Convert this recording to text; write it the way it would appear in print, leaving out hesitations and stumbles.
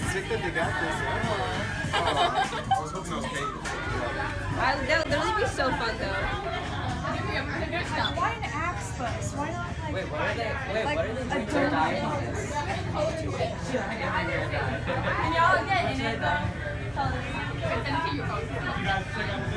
sick that they got this. I was hoping those paid. That would really be so fun though. Why an axe bus? Why not like? Wait, what are they? Wait, like what are they doing to die in this? Can y'all get in it though? Send it to your phone.